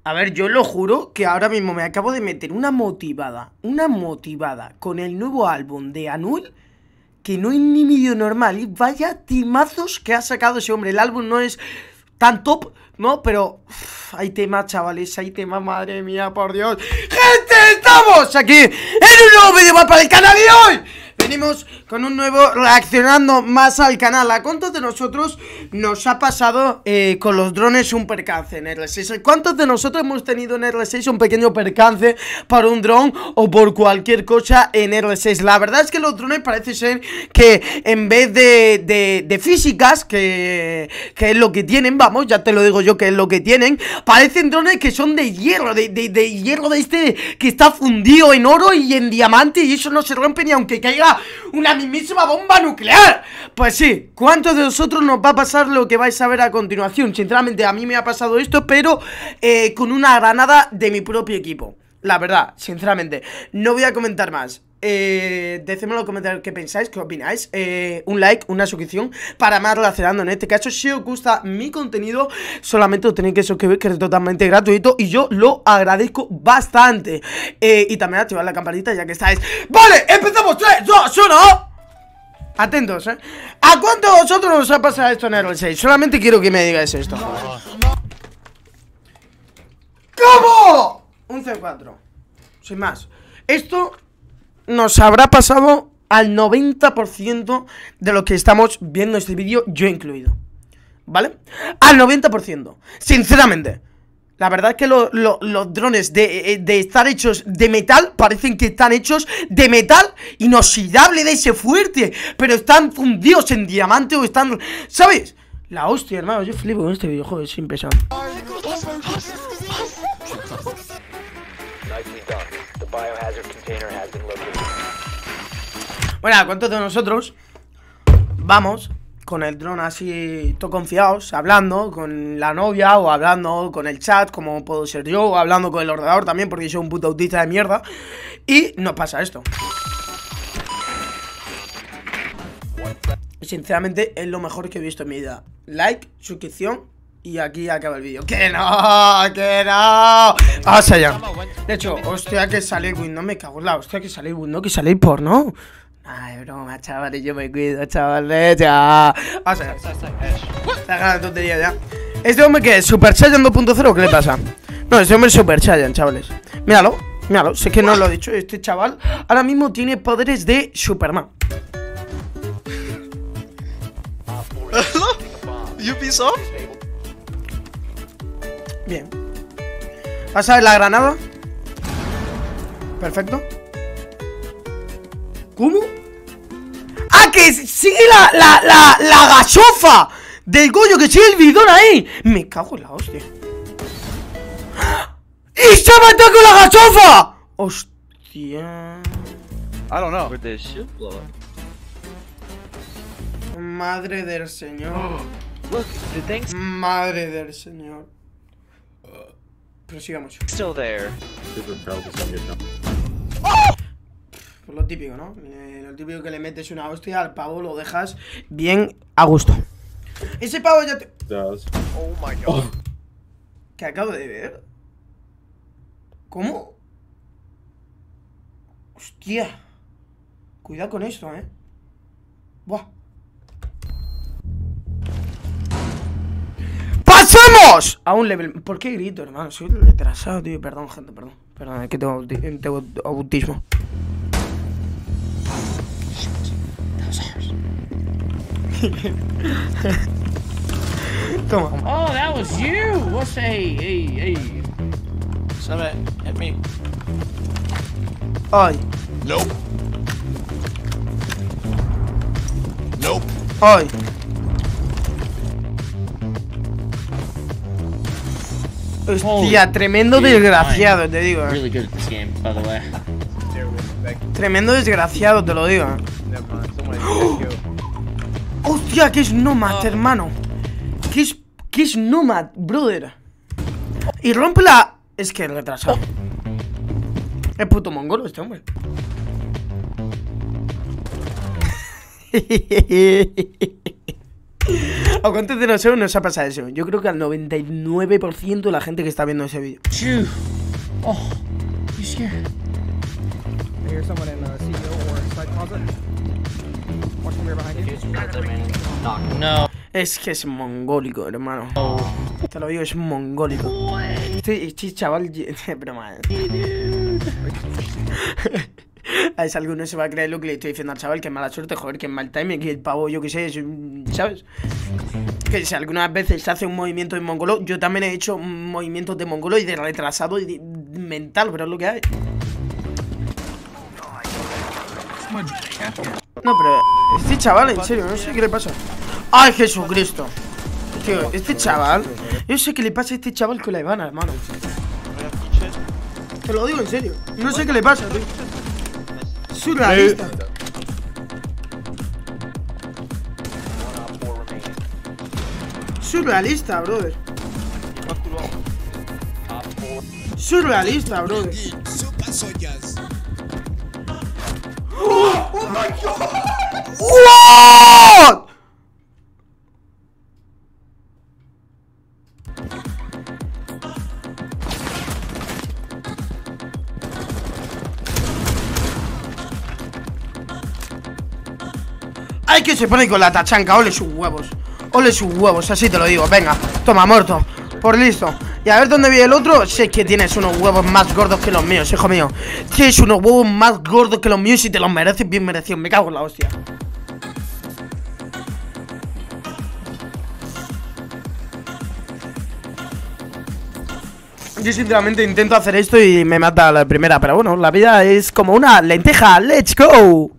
A ver, yo lo juro que ahora mismo me acabo de meter una motivada con el nuevo álbum de Anuel, que no es ni medio normal. Y vaya timazos que ha sacado ese hombre. El álbum no es tan top, ¿no? Pero hay temas, chavales, hay temas, madre mía, por Dios. ¡Gente! Estamos aquí en un nuevo vídeo más para el canal y hoy venimos con un nuevo reaccionando más al canal. ¿A cuántos de nosotros nos ha pasado con los drones un percance en R6? ¿Cuántos de nosotros hemos tenido en R6 un pequeño percance por un dron o por cualquier cosa en R6? La verdad es que los drones parece ser que en vez de físicas, que es lo que tienen, vamos, ya te lo digo yo que es lo que tienen, parecen drones que son de hierro, de hierro de este que está fundido en oro y en diamante, y eso no se rompe ni aunque caiga una mismísima bomba nuclear. Pues sí, ¿cuántos de nosotros nos va a pasar lo que vais a ver a continuación? Sinceramente a mí me ha pasado esto, pero con una granada de mi propio equipo. La verdad, sinceramente, no voy a comentar más. Decidme en los comentarios qué pensáis, qué opináis. Un like, una suscripción para más relacionando. En este caso, si os gusta mi contenido, solamente os tenéis que suscribir, que es totalmente gratuito y yo lo agradezco bastante. Y también activar la campanita ya que estáis. ¡Vale! ¡Empezamos! 3, 2, 1. Atentos, ¿A cuántos de vosotros nos ha pasado esto en el 6? Solamente quiero que me digáis esto. ¿Cómo? Un C4. Sin más. Esto nos habrá pasado al 90% de los que estamos viendo este vídeo, yo incluido, ¿vale? Al 90%, sinceramente. La verdad es que los drones de estar hechos de metal parecen que están hechos de metal inoxidable, de ese fuerte, pero están fundidos en diamante o están... ¿Sabes? La hostia, hermano, yo flipo con este videojuego, es impresionante. Bueno, ¿cuántos de nosotros vamos con el dron así, todo confiados, hablando con la novia o hablando con el chat, como puedo ser yo, o hablando con el ordenador también, porque soy un puto autista de mierda, y nos pasa esto? Sinceramente es lo mejor que he visto en mi vida. Like, suscripción y aquí acaba el vídeo. ¡Que no! ¡Que no! Vamos allá. De hecho, hostia, que sale Windows, me cago en la hostia, que sale Windows, que sale porno. Ay, broma, chavales, yo me cuido, chavales, ya. Vamos allá. Está tontería ya. ¿Este hombre qué es? ¿Super Saiyan 2.0 o qué le pasa? No, este hombre es Super Saiyan, chavales. Míralo, míralo, sé que no lo he dicho. Este chaval ahora mismo tiene poderes de Superman. Ubisoft. Bien. ¿Vas a ver la granada? Perfecto. ¿Cómo? ¡Ah, que sigue la gachofa del Goyo, que sigue el bidón ahí! Me cago en la hostia. ¡Y se ha matado con la gachofa! ¡Hostia! I don't know. Where'd this shit blow up? Madre del señor. Look, the thing's Madre del señor. Prosigamos. still there. Pues lo típico, ¿no? Lo típico que le metes una hostia al pavo, lo dejas bien a gusto. Ese pavo ya te... Oh my god. ¿Qué acabo de ver? ¿Cómo? Hostia. Cuidado con esto, Buah. ¡Pasamos! A un level... ¿Por qué grito, hermano? Soy retrasado, tío. Perdón, gente, perdón. Perdón, es que tengo autismo. Toma. Oh, that was you. What's hey? Somebody hit me. Ay. Nope. Nope. Ay. Hostia, tremendo desgraciado, te digo. Really good at this game, by the way. Tremendo desgraciado, te lo digo. Hostia, que es Nomad, hermano. ¿Qué es Nomad, brother? Y rompe la... Es que es retrasado. Es puto mongolo este hombre. ¿A cuántos de nosotros nos ha pasado eso? Yo creo que al 99% de la gente que está viendo ese vídeo. Chew. Oh, you scared? I hear someone in CEO or side closet. Watch the mirror behind you. No. Es que es mongólico, hermano. Te lo digo, es mongólico. Este chaval... broma. A ver si alguno se va a creer lo que le estoy diciendo al chaval, que es mala suerte, joder, que es mal timing, que el pavo, yo qué sé, ¿sabes? Que si algunas veces se hace un movimiento de mongolo, yo también he hecho movimientos de mongolo y de retrasado y de mental, pero es lo que hay. No, pero este chaval, en serio, no sé qué le pasa. ¡Ay, Jesucristo! Tío, este chaval, yo sé qué le pasa a este chaval con la Ivana, hermano. Te lo digo en serio, no sé qué le pasa, tío. Surrealista. Surrealista, brother. Surrealista, brother. ¡Oh! ¡Oh my God! ¡What! ¡Ay, que se pone con la tachanca! ¡Ole sus huevos! ¡Ole sus huevos! Así te lo digo. Venga, toma, muerto. Por listo. Y a ver dónde viene el otro. Si es que tienes unos huevos más gordos que los míos, hijo mío. Tienes unos huevos más gordos que los míos y te los mereces bien merecidos. Me cago en la hostia. Yo sinceramente intento hacer esto y me mata la primera. Pero bueno, la vida es como una lenteja. ¡Let's go!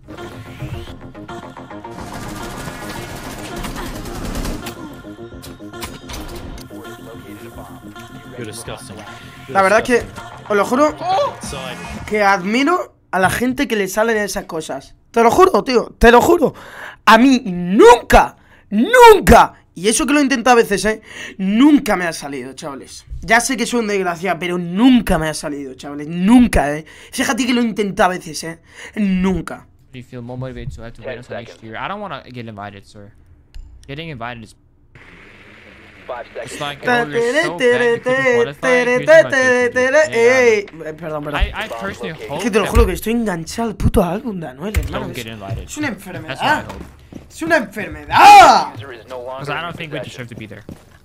La verdad es que, os lo juro, que admiro a la gente que le salen esas cosas. Te lo juro, tío, te lo juro. A mí nunca, y eso que lo he intentado a veces, nunca me ha salido, chavales. Ya sé que soy un desgraciado, pero nunca me ha salido, chavales. Nunca, Fíjate que lo he intentado a veces, nunca. Do you feel more motivated to have to wait until next year? I don't want to get invited, sir. Getting invited is... It's like, oh, you're so bad, you couldn't qualify. Perdón, perdón. I personally hope Es que te lo juro que estoy enganchado al puto álbum de Anuel, hermano. don't get invited. Es una That's what I enfermedad. hope. Es una enfermedad. Because I don't think we deserve to be there.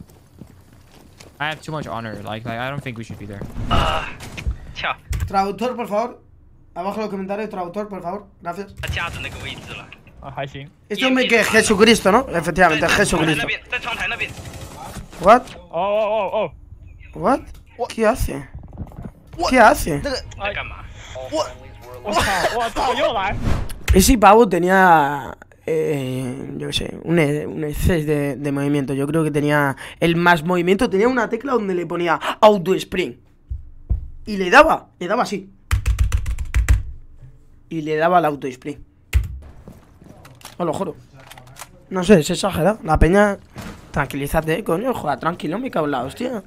I have too much honor. Like I don't think we should be there. Traductor, por favor. Abajo en los comentarios, traductor, por favor. Gracias. Este hombre que es Jesucristo, ¿no? Efectivamente, es Jesucristo. What? What? ¿Qué hace? ¿Qué hace? Ese pavo tenía... yo qué sé, un exceso de movimiento. Yo creo que tenía el más movimiento. Tenía una tecla donde le ponía auto sprint. Y le daba así. Y le daba el auto sprint. Os lo juro. No sé, es exagerado. La peña... Tranquilízate, coño, juega tranquilo, me cago en la hostia.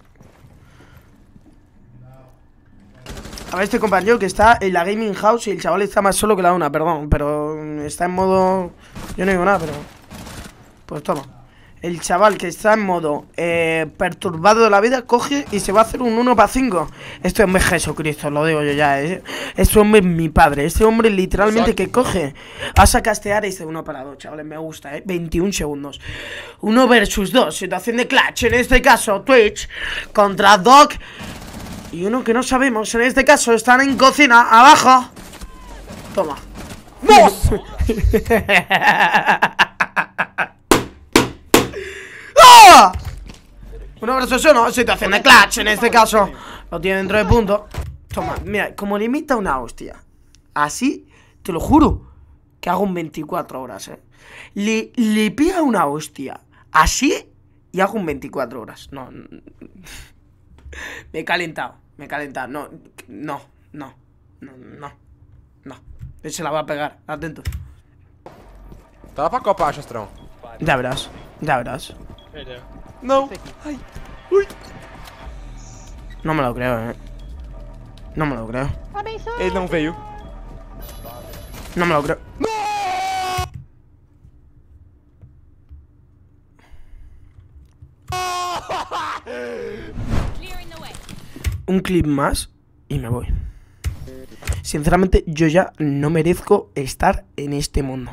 A ver, este compañero que está en la gaming house y el chaval está más solo que la una, perdón. Pero está en modo... Yo no digo nada, pero... Pues toma. El chaval que está en modo perturbado de la vida coge y se va a hacer un 1 para 5. Este hombre es Jesucristo, lo digo yo ya. Este hombre es mi padre. Este hombre literalmente que coge, vas a castear y dice 1 para 2, chavales. Me gusta, 21 segundos. 1 versus 2. Situación de clutch. En este caso, Twitch contra Doc. Y uno que no sabemos. En este caso, están en cocina, abajo. Toma. ¡Vos! Una versus 1, situación de clutch. En este caso, lo tiene dentro de punto. Toma, mira, como le imita una hostia. Así, te lo juro, que hago en 24 horas, Le pega una hostia así y hago en 24 horas. No. Me he calentado. No. Él se la va a pegar, atento. Te la para copar, Shastrão. Ya verás. No. Ay. Uy. No me lo creo, No me lo creo. Ele não veio. No me lo creo. un clip más y me voy. Sinceramente, yo ya no merezco estar en este mundo.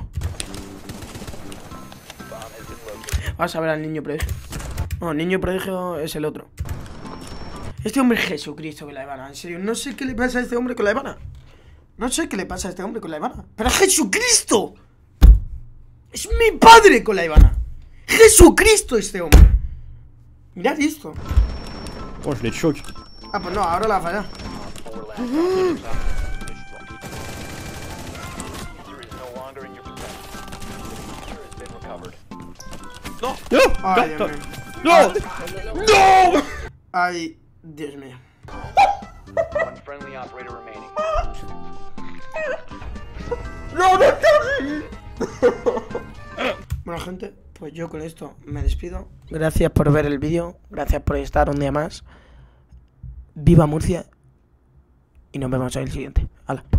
Vamos a ver al niño prodigio. No, niño prodigio es el otro. Este hombre es Jesucristo con la Ivana. En serio, no sé qué le pasa a este hombre con la Ivana. No sé qué le pasa a este hombre con la Ivana. ¡Pero Jesucristo! ¡Es mi padre con la Ivana! ¡Jesucristo este hombre! Mirad esto. Ah, pues no, ahora la falla. Ay, Dios mío. ¡No! ¡No! Ay, Dios mío. Bueno, gente, pues yo con esto me despido. Gracias por ver el vídeo. Gracias por estar un día más. Viva Murcia. Y nos vemos en el siguiente. Hala.